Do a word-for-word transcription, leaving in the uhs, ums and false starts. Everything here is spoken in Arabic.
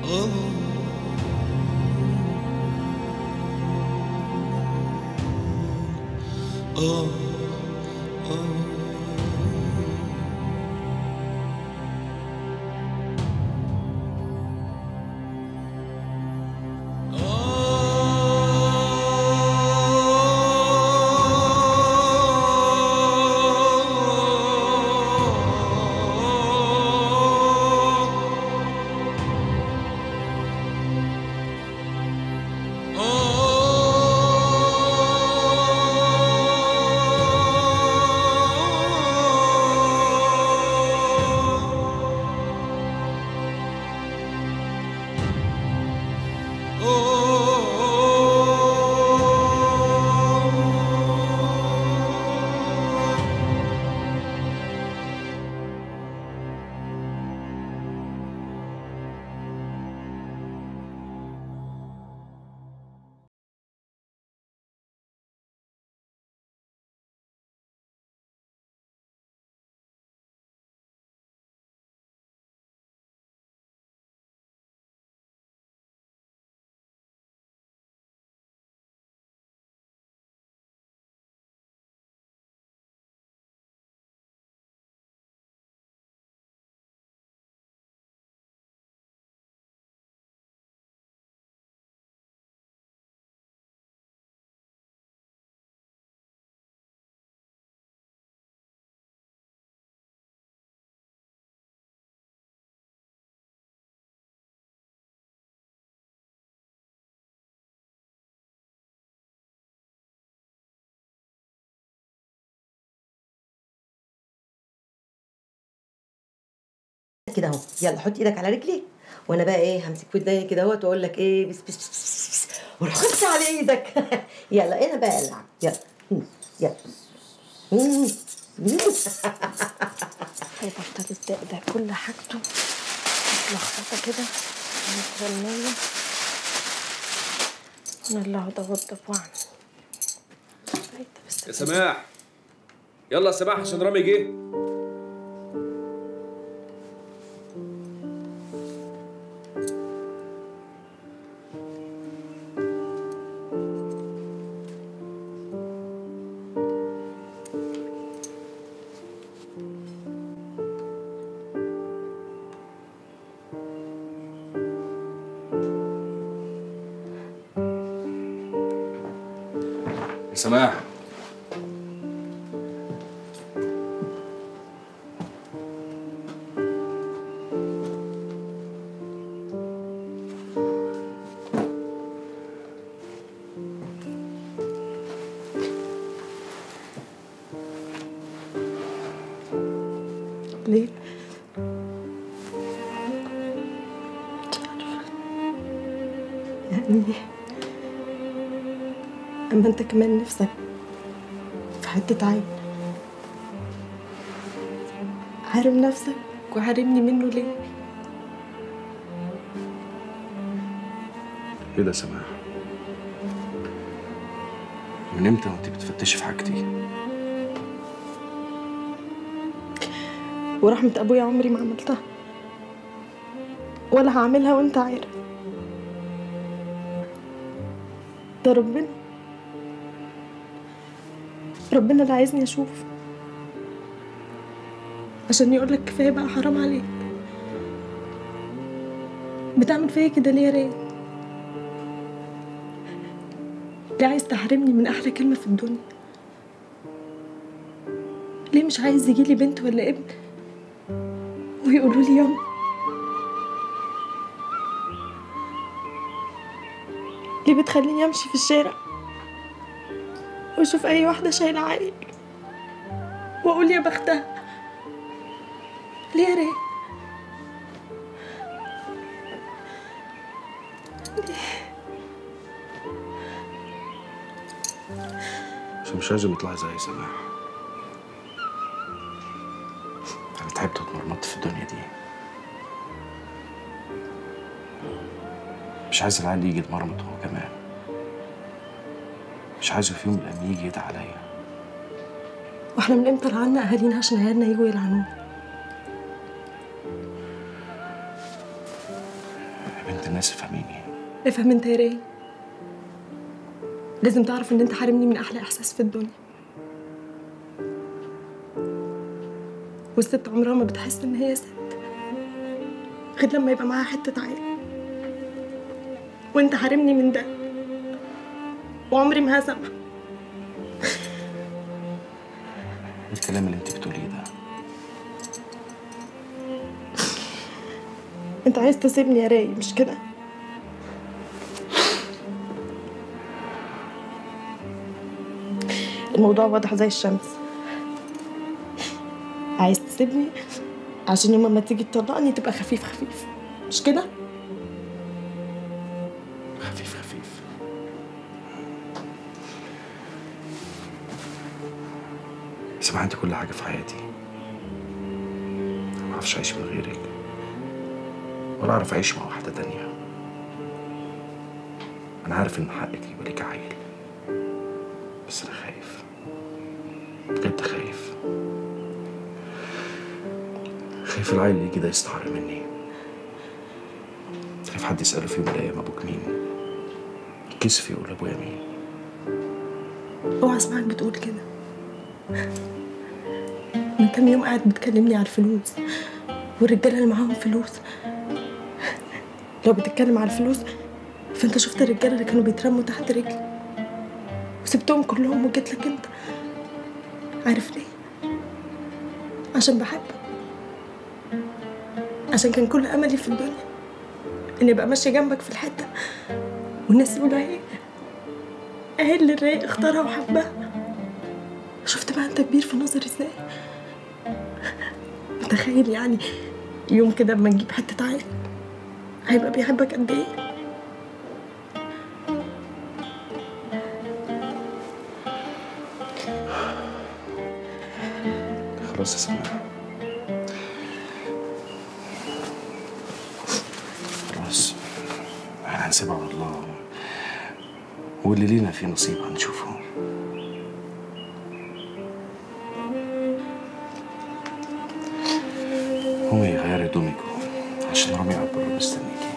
كده اهو. يلا حط ايدك على رجلي وانا بقى ايه همسك في ايديا كده اهوت واقول لك ايه بس بس بس بس, بس. وروح خش على ايدك. يلا انا بقى العب. يلا يلا هيبطل الدق ده كل حاجته متلخبطه كده مترميه. انا اللي هقعد اوضب واعمل. يا سماح يلا يا سماح عشان رامي جه. يا سماح ليه؟ مش عارفة يعني أما أنت كمان نفسك في حتة عين، حارم نفسك وحارمني منه ليه؟ ايه ده يا سماح؟ من امتى وانت بتفتشي في حاجتي؟ ورحمة أبويا عمري ما عملتها ولا هعملها وأنت عارف. ده ربنا ربنا اللي عايزني أشوف عشان يقولك كفاية بقى، حرام عليك. بتعمل فيا كده ليه يا ريت؟ ليه عايز تحرمني من أحلى كلمة في الدنيا؟ ليه مش عايز يجيلي بنت ولا ابن ويقولوا لي ياما؟ ليه بتخليني امشي في الشارع واشوف اي واحده شايله عيل واقول يا بختها؟ ليه يا ريت؟ عشان مش لازم يطلع زي سماح. انا تعبت واتمرمطت في الدنيا دي. مش عايز العيال يجي يتمرمط هو كمان. مش عايزه في يوم من الايام يجي يدعي عليا. واحنا من امتى لعنا اهالينا عشان عيالنا يجوا يلعنونا؟ يا بنت الناس افهميني. افهم انت يا راي، لازم تعرف ان انت حارمني من احلى احساس في الدنيا. والست عمرها ما بتحس ان هي ست غير لما يبقى معاها حته عيل، وانت حارمني من ده وعمري ما هسامحك. الكلام اللي انت بتقوليه ده انت عايز تسيبني يا راي مش كده؟ الموضوع واضح زي الشمس. عايز تسيبني عشان يوم ما تيجي تطلقني تبقى خفيف خفيف مش كده؟ خفيف خفيف. سمع، انت كل حاجة في حياتي. ما اعرفش اعيش من غيرك، ولا اعرف اعيش مع واحدة تانية. انا عارف ان حقك يبقى ليك عيل، بس انا خايف، بجد خايف. خايف العيل يجي ده يستعر مني. خايف حد يسأله في يوم من الأيام أبوك مين، يتكسف يقول أبويا مين. اوعى اسمعك بتقول كده. من كام يوم قاعد بتكلمني على الفلوس والرجاله اللي معاهم فلوس. لو بتتكلم على الفلوس فانت شفت الرجاله اللي كانوا بيترموا تحت رجلي وسبتهم كلهم وجيت لك انت. عارف ليه؟ عشان بحبك، عشان كان كل املي في الدنيا اني ابقى ماشيه جنبك في الحته والناس يقولوا ايه، اهي اللي الرايق اختارها وحبها. شفت بقى انت كبير في نظري ازاي؟ متخيل يعني يوم كده اما نجيب حته عيل هيبقى بيحبك قد ايه؟ خلاص يا سماح، خلاص احنا هنسيبها على الله، واللي لينا فيه نصيب هنشوفه. قومي غيري هدومك عشان رامي قاعد بره مستنيكي.